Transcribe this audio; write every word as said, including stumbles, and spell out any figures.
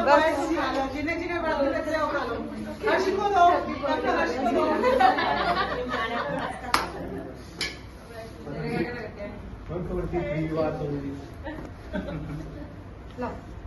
जिन्हें जिन्हें बड़ा देख रहे हो खा लो हर्ष को दो हर्ष को दो वन फोर्टी थ्री बात होगी लो